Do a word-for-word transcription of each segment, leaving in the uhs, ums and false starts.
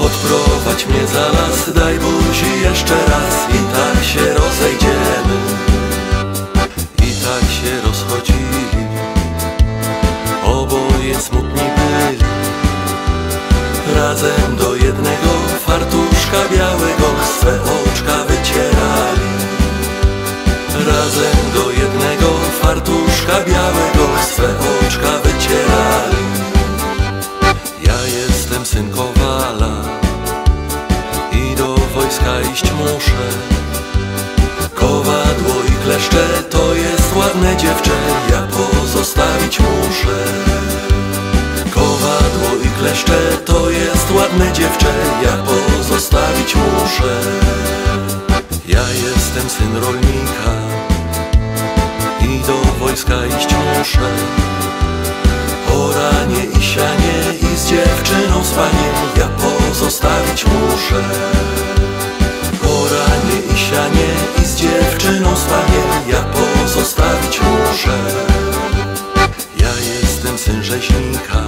Odprowadź mnie za las, daj buzi jeszcze raz i tak się rozejdziemy. I tak się rozchodzili, oboje smutni byli. Razem do jednego fartuszka białego swe oczka wycierali. Razem do jednego fartuszka białego swe oczka wycierali. Ja jestem syn kowala i do wojska iść muszę. Kowadło i kleszcze to jest ładne dziewczę, ja pozostawić muszę. Kowadło i kleszcze to jest ładne dziewczę, ja pozostawić muszę. Ja jestem syn rolnika i do wojska iść muszę. Oranie i sianie i z dziewczyną spanie ja pozostawić muszę. Oranie i sianie i z dziewczyną spanie ja pozostawić muszę. Ja jestem syn rzeźnika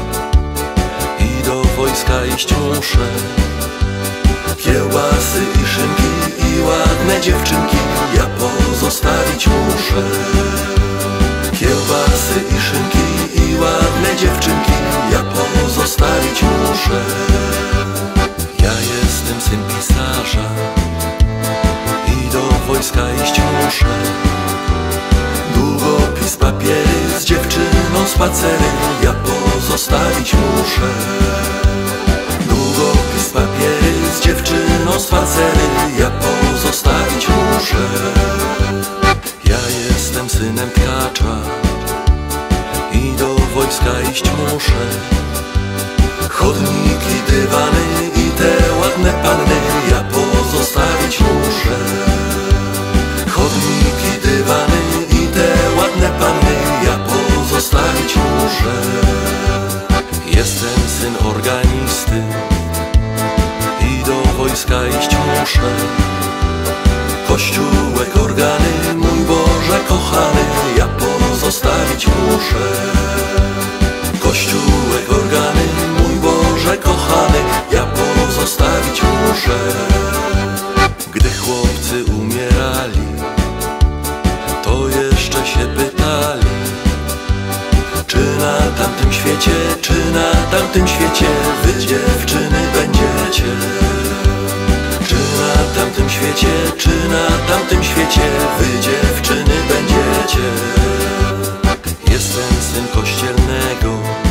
i do wojska iść muszę. Kiełbasy i szynki i ładne dziewczynki ja pozostawić muszę. Kiełbasy i szynki i ładne dziewczynki ja pozostawić muszę. Ja jestem syn pisarza i do wojska iść muszę. Długopis, papiery, z dziewczyną spacery ja pozostawić muszę. Długopis, papiery, z dziewczyną spacery ja pozostawić muszę. Ja jestem synem tkacza i do wojska iść muszę. Chodniki, dywany i te ładne panny ja pozostawić muszę. Chodniki, dywany i te ładne panny ja pozostawić muszę. Jestem syn organisty i do wojska iść muszę. Kościółek, organy, mój Boże kochany ja pozostawić muszę. Kościółek, organy, mój Boże kochany ja pozostawić muszę. Gdy chłopcy umierali, to jeszcze się pytali, czy na tamtym świecie, czy na tamtym świecie wy dziewczyny będziecie. Czy na tamtym świecie, czy na tamtym świecie wy dziewczyny będziecie. Jestem syn kościelnego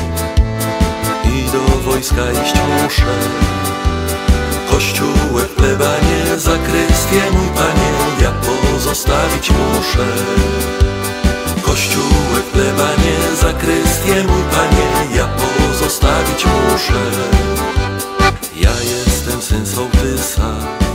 i do wojska iść muszę. Kościółek, plebanie, zakrystię mój panie ja pozostawić muszę. Kościółek, plebanie, zakrystię mój panie ja pozostawić muszę. Ja jestem syn sołtysa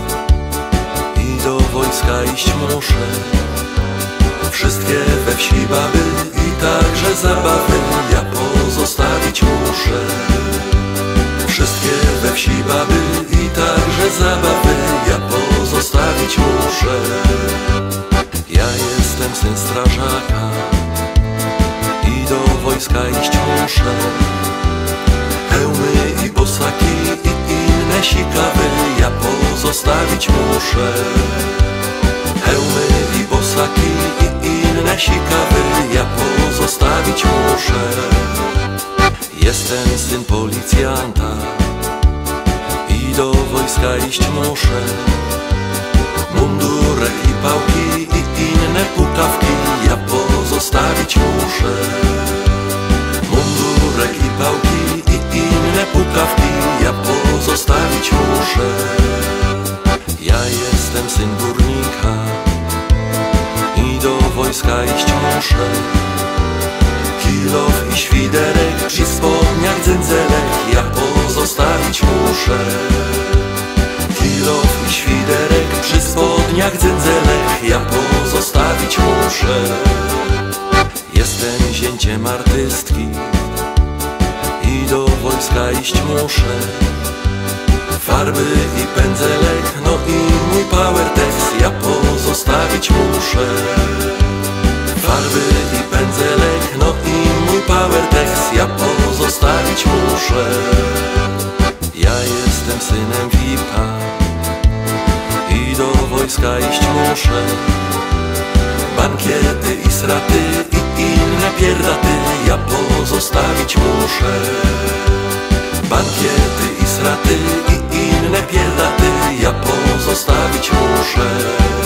i do wojska iść muszę. Wszystkie we wsi baby i także zabawy ja pozostawić muszę. Wszystkie we wsi baby i także zabawy ja pozostawić muszę. Ja jestem syn strażaka i do wojska iść muszę. Hełmy i bosaki i inne sikawy ja pozostawić muszę. Hełmy i bosaki i inne sikawy ja pozostawić muszę. Jestem syn policjanta i do wojska iść muszę. Mundurek i pałki i inne pukawki ja pozostawić muszę. Mundurek i pałki i inne pukawki ja pozostawić muszę. Ja jestem syn górnika i do wojska iść muszę. Kilof i świderek przy spodniach dzędzelek ja pozostawić muszę. Kilof i świderek przy spodniach dzędzelek ja pozostawić muszę. Jestem zięciem artystki i do wojska iść muszę. Farby i pędzelek, no i mój powertex ja pozostawić muszę. Farby i pędzelek, no i mój powertex ja pozostawić muszę. Ja jestem jestem synem V I P-a i do wojska iść muszę. Bankiety i straty i inne pierdaty ja pozostawić muszę. Bankiety i straty i inne pierdaty ja pozostawić muszę.